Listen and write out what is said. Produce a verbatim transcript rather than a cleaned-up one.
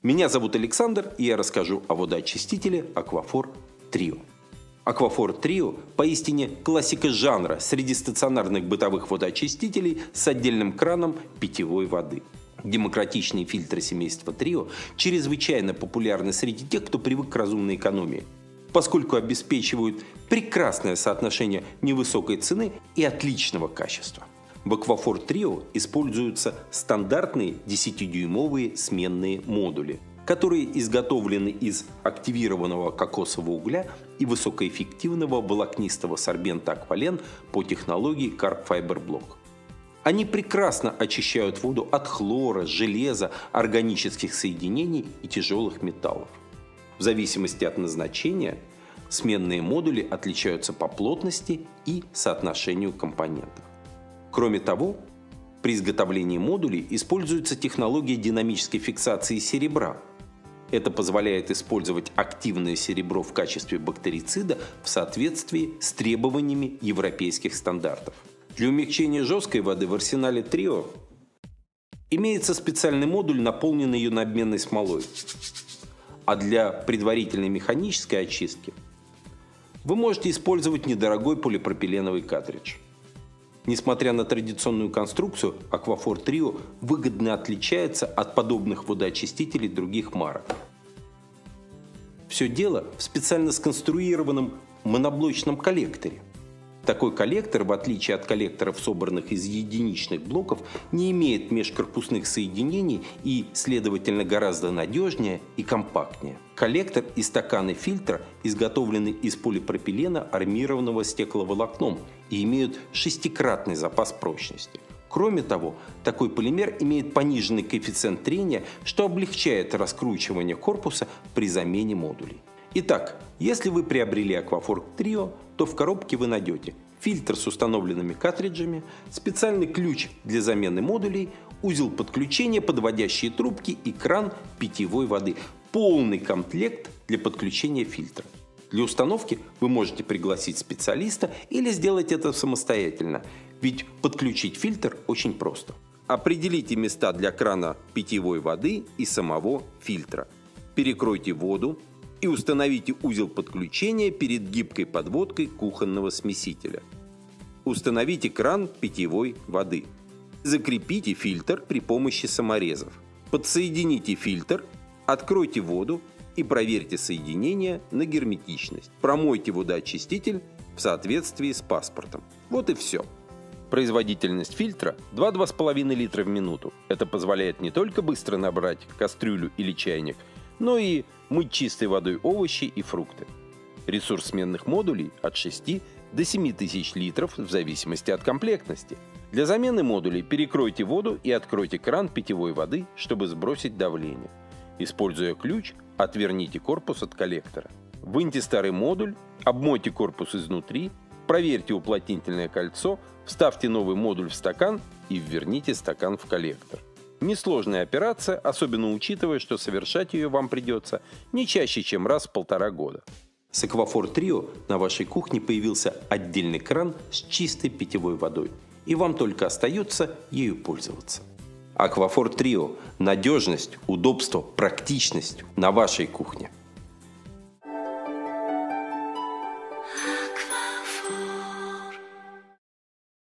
Меня зовут Александр, и я расскажу о водоочистителе Aquaphor Trio. Aquaphor Trio поистине классика жанра среди стационарных бытовых водоочистителей с отдельным краном питьевой воды. Демократичные фильтры семейства Trio чрезвычайно популярны среди тех, кто привык к разумной экономии, поскольку обеспечивают прекрасное соотношение невысокой цены и отличного качества. В Aquaphor Trio используются стандартные десятидюймовые сменные модули, которые изготовлены из активированного кокосового угля и высокоэффективного волокнистого сорбента Aqualen по технологии Carb Fiber Block. Они прекрасно очищают воду от хлора, железа, органических соединений и тяжелых металлов. В зависимости от назначения сменные модули отличаются по плотности и соотношению компонентов. Кроме того, при изготовлении модулей используется технология динамической фиксации серебра. Это позволяет использовать активное серебро в качестве бактерицида в соответствии с требованиями европейских стандартов. Для умягчения жесткой воды в арсенале Trio имеется специальный модуль, наполненный ионообменной смолой. А для предварительной механической очистки вы можете использовать недорогой полипропиленовый картридж. Несмотря на традиционную конструкцию, Aquaphor Trio выгодно отличается от подобных водоочистителей других марок. Все дело в специально сконструированном моноблочном коллекторе. Такой коллектор, в отличие от коллекторов, собранных из единичных блоков, не имеет межкорпусных соединений и, следовательно, гораздо надежнее и компактнее. Коллектор и стаканы фильтра изготовлены из полипропилена, армированного стекловолокном, и имеют шестикратный запас прочности. Кроме того, такой полимер имеет пониженный коэффициент трения, что облегчает раскручивание корпуса при замене модулей. Итак, если вы приобрели Aquaphor Trio, то в коробке вы найдете фильтр с установленными картриджами, специальный ключ для замены модулей, узел подключения, подводящие трубки и кран питьевой воды. Полный комплект для подключения фильтра. Для установки вы можете пригласить специалиста или сделать это самостоятельно, ведь подключить фильтр очень просто. Определите места для крана питьевой воды и самого фильтра. Перекройте воду и установите узел подключения перед гибкой подводкой кухонного смесителя. Установите кран питьевой воды. Закрепите фильтр при помощи саморезов. Подсоедините фильтр, откройте воду и проверьте соединение на герметичность. Промойте водоочиститель в соответствии с паспортом. Вот и все. Производительность фильтра два — два с половиной литра в минуту. Это позволяет не только быстро набрать кастрюлю или чайник, но и мыть чистой водой овощи и фрукты. Ресурс сменных модулей от шести до семи тысяч литров в зависимости от комплектности. Для замены модулей перекройте воду и откройте кран питьевой воды, чтобы сбросить давление. Используя ключ, отверните корпус от коллектора. Выньте старый модуль, обмойте корпус изнутри, проверьте уплотнительное кольцо, вставьте новый модуль в стакан и вверните стакан в коллектор. Несложная операция, особенно учитывая, что совершать ее вам придется не чаще, чем раз в полтора года. С Aquaphor Trio на вашей кухне появился отдельный кран с чистой питьевой водой, и вам только остается ею пользоваться. Aquaphor Trio – надежность, удобство, практичность на вашей кухне.